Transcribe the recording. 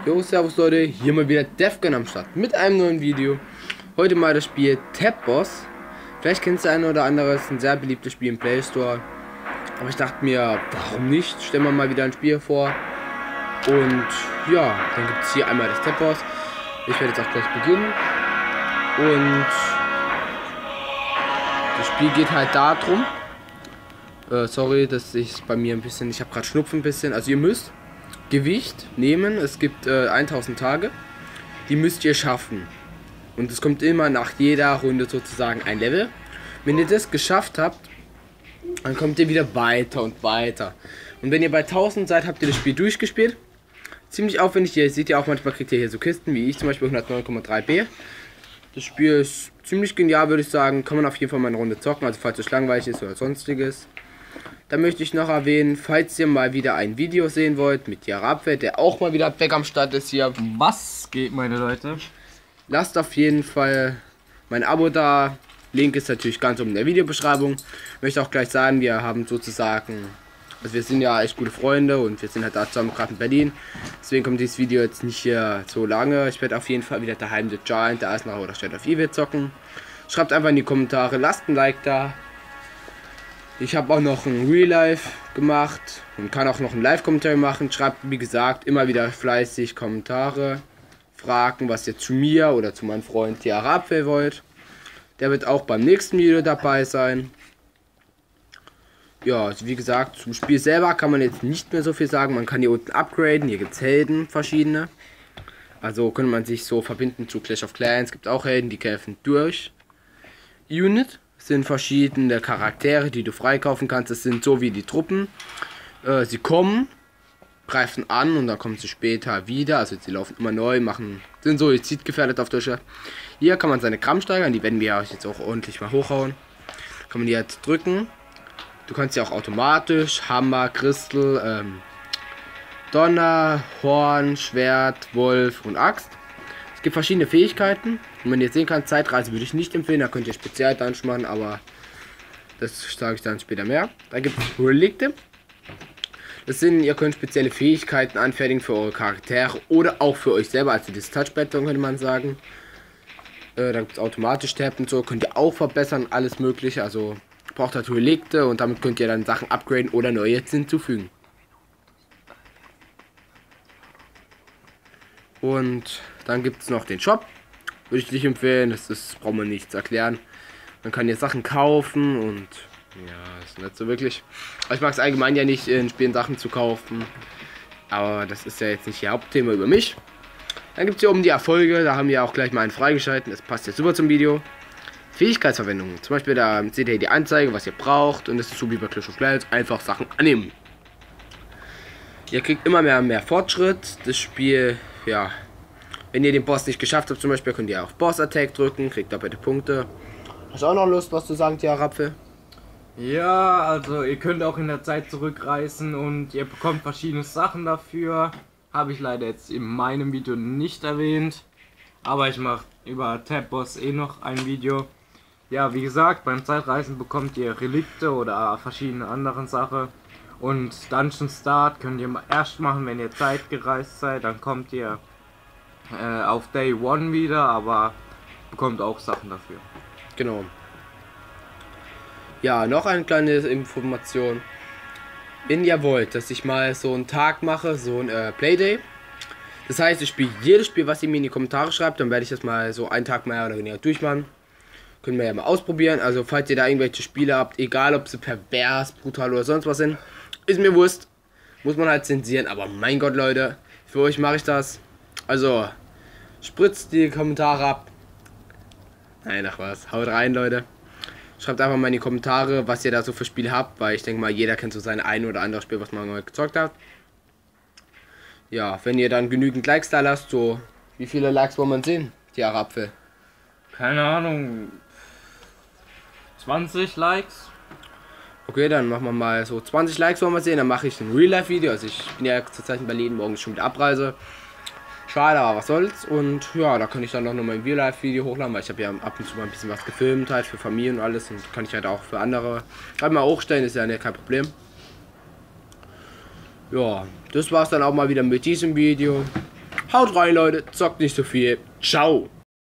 Jo, servus Leute, hier mal wieder Defgun am Start mit einem neuen Video. Heute mal das Spiel Tab Boss. Vielleicht kennst du ein oder andere, ist ein sehr beliebtes Spiel im Play Store. Aber ich dachte mir, warum nicht? Stellen wir mal wieder ein Spiel vor. Und ja, dann gibt es hier einmal das Tab Boss. Ich werde jetzt auch gleich beginnen. Und das Spiel geht halt darum. Sorry, dass ich bei mir ein bisschen, ich habe gerade Schnupfen ein bisschen. Also ihr müsst Gewicht nehmen, es gibt 1000 Tage, die müsst ihr schaffen. Und es kommt immer nach jeder Runde sozusagen ein Level. Wenn ihr das geschafft habt, dann kommt ihr wieder weiter und weiter. Und wenn ihr bei 1000 seid, habt ihr das Spiel durchgespielt. Ziemlich aufwendig, ihr seht ja auch, manchmal kriegt ihr hier so Kisten, wie ich zum Beispiel 109,3B. Das Spiel ist ziemlich genial, würde ich sagen. Kann man auf jeden Fall mal eine Runde zocken, also falls es langweilig ist oder sonstiges. Da möchte ich noch erwähnen, falls ihr mal wieder ein Video sehen wollt mit Jarabwe, der auch mal wieder weg am Start ist hier. Was geht, meine Leute? Lasst auf jeden Fall mein Abo da. Link ist natürlich ganz oben in der Videobeschreibung. Ich möchte auch gleich sagen, wir haben sozusagen, also wir sind ja echt gute Freunde und wir sind halt da zusammen gerade in Berlin. Deswegen kommt dieses Video jetzt nicht hier so lange. Ich werde auf jeden Fall wieder daheim The Giant, der Eisenacher oder Stand of Evil zocken. Schreibt einfach in die Kommentare, lasst ein Like da. Ich habe auch noch ein Real Life gemacht und kann auch noch ein Live-Kommentar machen. Schreibt, wie gesagt, immer wieder fleißig Kommentare. Fragen, was ihr zu mir oder zu meinem Freund Jarabwe wollt. Der wird auch beim nächsten Video dabei sein. Ja, also wie gesagt, zum Spiel selber kann man jetzt nicht mehr so viel sagen. Man kann hier unten upgraden. Hier gibt es Helden, verschiedene. Also könnte man sich so verbinden zu Clash of Clans. Es gibt auch Helden, die kämpfen durch Unit. Sind verschiedene Charaktere, die du freikaufen kannst. Das sind so wie die Truppen. Sie kommen, greifen an und dann kommen sie später wieder. Also sie laufen immer neu, sind suizidgefährdet auf Deutsch. Hier kann man seine Gramm steigern. Die werden wir jetzt auch ordentlich mal hochhauen. Kann man die jetzt drücken. Du kannst sie auch automatisch. Hammer, Crystal, Donner, Horn, Schwert, Wolf und Axt. Es gibt verschiedene Fähigkeiten. Und wenn ihr jetzt sehen könnt, Zeitreise würde ich nicht empfehlen. Da könnt ihr Spezial-Dungeon machen, aber das sage ich dann später mehr. Da gibt es Relikte. Das sind, ihr könnt spezielle Fähigkeiten anfertigen für eure Charaktere oder auch für euch selber. Also das Touchpad, könnte man sagen. Da gibt es automatisch Tab und so. Könnt ihr auch verbessern, alles mögliche. Also braucht halt Relikte und damit könnt ihr dann Sachen upgraden oder neue jetzt hinzufügen. Und dann gibt es noch den Shop. Würde ich nicht empfehlen, das braucht man nichts erklären. Man kann hier Sachen kaufen und ja, das ist nicht so wirklich. Aber ich mag es allgemein ja nicht, in Spielen Sachen zu kaufen. Aber das ist ja jetzt nicht ihr Hauptthema über mich. Dann gibt es hier oben die Erfolge, da haben wir auch gleich mal einen freigeschalten. Das passt jetzt super zum Video. Fähigkeitsverwendung. Zum Beispiel da seht ihr hier die Anzeige, was ihr braucht. Und das ist so wie bei Clash of Clans, einfach Sachen annehmen. Ihr kriegt immer mehr Fortschritt. Das Spiel, ja. Wenn ihr den Boss nicht geschafft habt, zum Beispiel, könnt ihr auf Boss Attack drücken, kriegt doppelte Punkte. Hast du auch noch Lust, was zu sagen, Jarabwe? Ja, also ihr könnt auch in der Zeit zurückreisen und ihr bekommt verschiedene Sachen dafür. Habe ich leider jetzt in meinem Video nicht erwähnt. Aber ich mache über Tab Boss noch ein Video. Ja, wie gesagt, beim Zeitreisen bekommt ihr Relikte oder verschiedene andere Sachen. Und Dungeon Start könnt ihr erst machen, wenn ihr zeitgereist seid. Dann kommt ihr auf Day 1 wieder, aber bekommt auch Sachen dafür. Genau. Ja, noch eine kleine Information. Wenn ihr wollt, dass ich mal so einen Tag mache, so ein Playday. Das heißt, ich spiele jedes Spiel, was ihr mir in die Kommentare schreibt, dann werde ich das mal so einen Tag mehr oder weniger durchmachen. Können wir ja mal ausprobieren. Also falls ihr da irgendwelche Spiele habt, egal ob sie pervers, brutal oder sonst was sind, ist mir wurscht. Muss man halt zensieren, aber mein Gott, Leute, für euch mache ich das. Also, spritzt die Kommentare ab. Nein, ach was. Haut rein, Leute. Schreibt einfach mal in die Kommentare, was ihr da so für Spiele habt, weil ich denke mal, jeder kennt so sein ein oder andere Spiel, was man mal gezockt hat. Ja, wenn ihr dann genügend Likes da lasst, so, wie viele Likes wollen wir sehen, die Jarabwe? Keine Ahnung, 20 Likes. Okay, dann machen wir mal so 20 Likes wollen wir sehen, dann mache ich ein Real-Life-Video. Also ich bin ja zurzeit in Berlin, morgen ist schon wieder Abreise. Schade, aber was soll's. Und ja, da kann ich dann noch mal ein Real-Life-Video hochladen, weil ich habe ja ab und zu mal ein bisschen was gefilmt, halt für Familien und alles. Und kann ich halt auch für andere halt mal hochstellen, ist ja kein Problem. Ja, das war's dann auch mal wieder mit diesem Video. Haut rein, Leute. Zockt nicht so viel. Ciao.